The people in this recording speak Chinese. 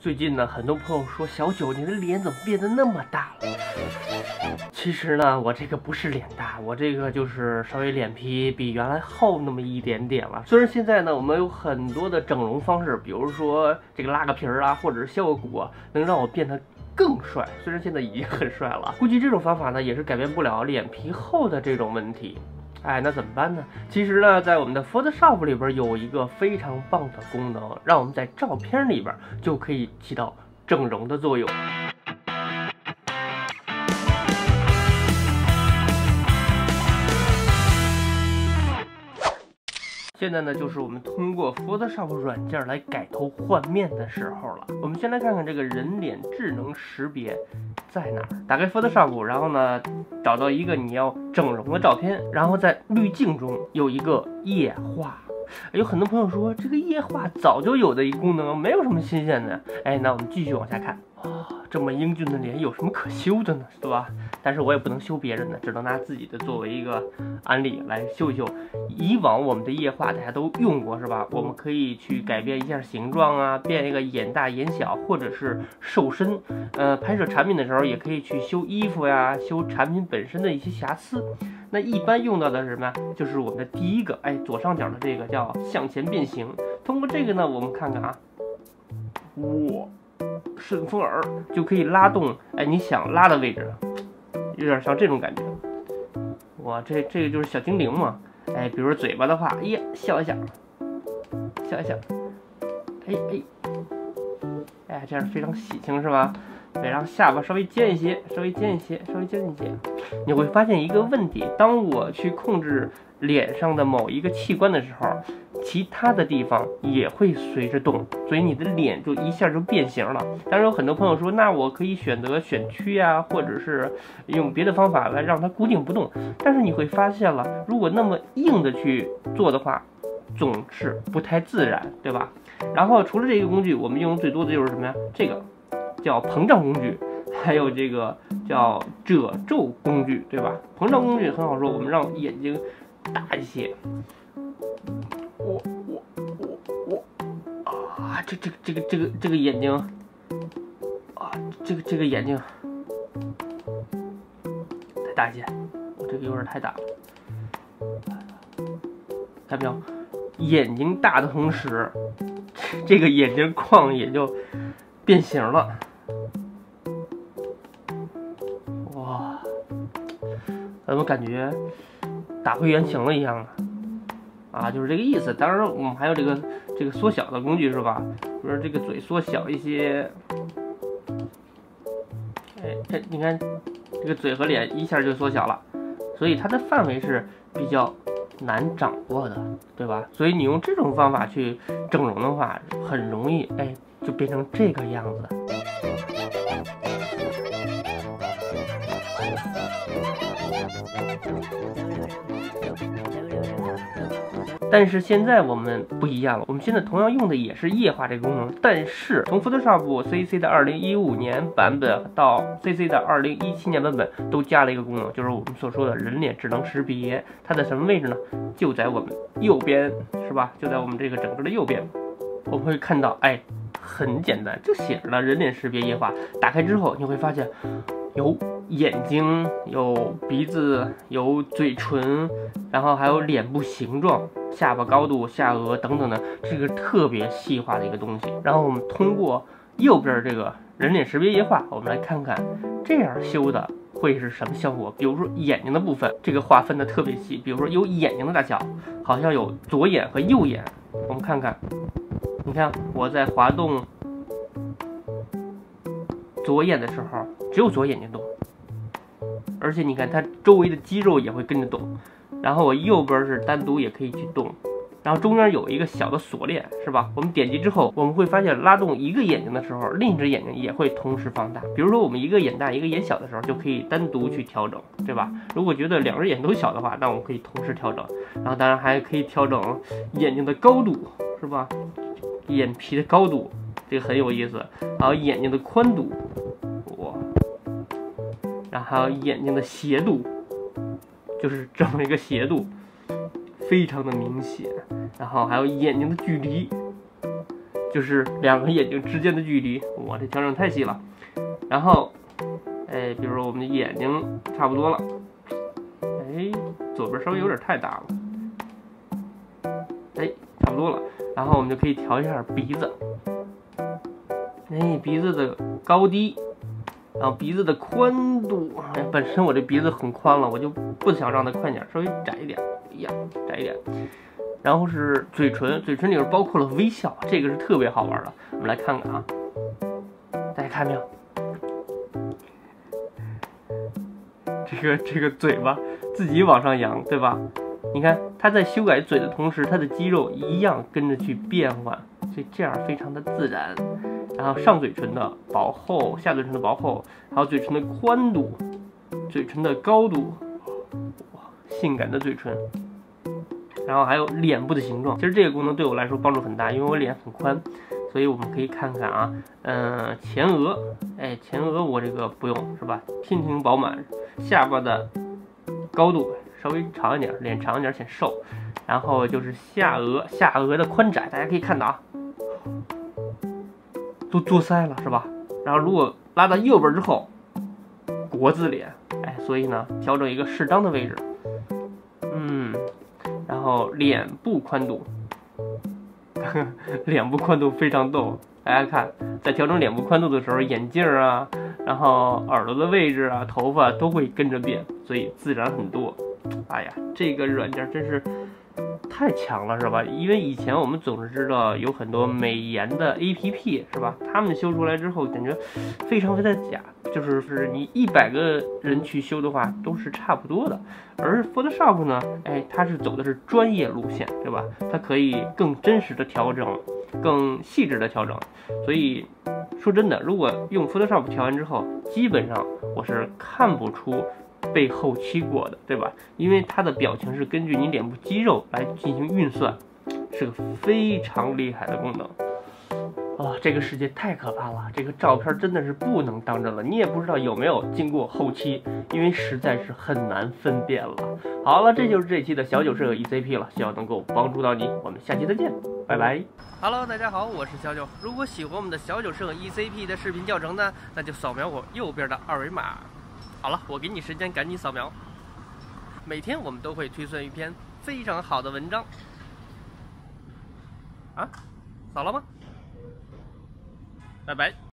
最近呢，很多朋友说小九你的脸怎么变得那么大了？其实呢，我这个不是脸大，我这个就是稍微脸皮比原来厚那么一点点了。虽然现在呢，我们有很多的整容方式，比如说这个拉个皮儿啊，或者是削个骨啊，能让我变得更帅。虽然现在已经很帅了，估计这种方法呢，也是改变不了脸皮厚的这种问题。哎，那怎么办呢？其实呢，在我们的 Photoshop 里边有一个非常棒的功能，让我们在照片里边就可以起到整容的作用。现在呢，就是我们通过 Photoshop 软件来改头换面的时候了。我们先来看看这个人脸智能识别在哪儿。打开 Photoshop， 然后呢，找到一个你要整容的照片，然后在滤镜中有一个液化。有很多朋友说这个液化早就有的一个功能，没有什么新鲜的。哎，那我们继续往下看。这么英俊的脸有什么可修的呢？对吧？但是我也不能修别人的，只能拿自己的作为一个案例来修一修。以往我们的液化大家都用过是吧？我们可以去改变一下形状啊，变一个眼大眼小，或者是瘦身。拍摄产品的时候也可以去修衣服呀，修产品本身的一些瑕疵。那一般用到的是什么呀？就是我们的第一个，左上角的这个叫向前变形。通过这个呢，我们看看啊，顺风耳就可以拉动，你想拉的位置，有点像这种感觉。哇，这个就是小精灵嘛。比如说嘴巴的话，笑一下，这样非常喜庆是吧？对，然后下巴稍微尖一些，你会发现一个问题，当我去控制脸上的某一个器官的时候，其他的地方也会随着动，所以你的脸就一下就变形了。当然有很多朋友说，那我可以选择选区呀，或者是用别的方法来让它固定不动。但是你会发现了，如果那么硬的去做的话，总是不太自然，对吧？然后除了这个工具，我们用最多的就是什么呀？这个叫膨胀工具，还有这个叫褶皱工具，对吧？膨胀工具很好说，我们让眼睛大一些。这个眼睛啊，这个眼睛太大一些，这个有点太大了，看没有？眼睛大的同时，这个眼睛框也就变形了。哇，怎么感觉打回原形了一样啊？就是这个意思。当然，我们还有这个缩小的工具是吧？比如这个嘴缩小一些，你看这个嘴和脸一下就缩小了，所以它的范围是比较难掌握的，对吧？所以你用这种方法去整容的话，很容易就变成这个样子。但是现在我们不一样了，我们现在同样用的也是液化这个功能，但是从 Photoshop CC 的2015年版本到 CC 的2017年版本都加了一个功能，就是我们所说的人脸智能识别。它在什么位置呢？就在我们右边，是吧？就在我们这个整个的右边，我们会看到，很简单，就写着了人脸识别液化。打开之后，你会发现有眼睛，有鼻子，有嘴唇，然后还有脸部形状、下巴高度、下颚等等的，这个特别细化的一个东西。然后我们通过右边这个人脸识别液化，我们来看看这样修的会是什么效果。比如说眼睛的部分，这个划分的特别细，比如说有眼睛的大小，好像有左眼和右眼。我们看看，你看我在滑动左眼的时候，只有左眼睛动，而且你看它周围的肌肉也会跟着动。然后我右边是单独也可以去动，然后中间有一个小的锁链，是吧？我们点击之后，我们会发现拉动一个眼睛的时候，另一只眼睛也会同时放大。比如说我们一个眼大一个眼小的时候，就可以单独去调整，对吧？如果觉得两只眼都小的话，那我们可以同时调整。然后当然还可以调整眼睛的高度，是吧？眼皮的高度，这个很有意思。还有眼睛的宽度，然后还有眼睛的斜度，就是这么一个斜度，非常的明显。然后还有眼睛的距离， 就是2个眼睛之间的距离，哇，这调整太细了。然后，比如说我们的眼睛差不多了，左边稍微有点太大了，差不多了。然后我们就可以调一下鼻子，鼻子的高低，然后鼻子的宽度，本身我这鼻子很宽了，我就不想让它宽点，稍微窄一点，窄一点。然后是嘴唇，嘴唇里边包括了微笑，这个是特别好玩的。我们来看看啊，大家看没有？这个嘴巴自己往上扬，对吧？你看它在修改嘴的同时，它的肌肉一样跟着去变换，所以这样非常的自然。然后上嘴唇的薄厚，下嘴唇的薄厚，还有嘴唇的宽度，嘴唇的高度，哇，性感的嘴唇。然后还有脸部的形状，其实这个功能对我来说帮助很大，因为我脸很宽，所以我们可以看看啊，前额，前额我这个不用是吧？天庭饱满，下巴的高度稍微长一点，脸长一点显瘦，然后就是下颚的宽窄，大家可以看到啊，都作腮了是吧？然后如果拉到右边之后，国字脸，所以呢，调整一个适当的位置，然后脸部宽度，脸部宽度非常逗，大家看，在调整脸部宽度的时候，眼镜啊，然后耳朵的位置啊，头发都会跟着变，所以自然很多。哎呀，这个软件真是太强了，是吧？因为以前我们总是知道有很多美颜的 APP， 是吧？他们修出来之后，感觉非常的假，就是你100个人去修的话，都是差不多的。而 Photoshop 呢，它是走的是专业路线，对吧？它可以更真实的调整，更细致的调整。所以说真的，如果用 Photoshop 调完之后，基本上我是看不出被后期过的，对吧？因为它的表情是根据你脸部肌肉来进行运算，是个非常厉害的功能。这个世界太可怕了，这个照片真的是不能当真了，你也不知道有没有经过后期，因为实在是很难分辨了。好了，这就是这期的小九社 ECP 了，希望能够帮助到你，我们下期再见，拜拜。Hello， 大家好，我是小九。如果喜欢我们的小九社 ECP 的视频教程呢，那就扫描我右边的2维码。好了，我给你时间，赶紧扫描。每天我们都会推送一篇非常好的文章。扫了吗？拜拜。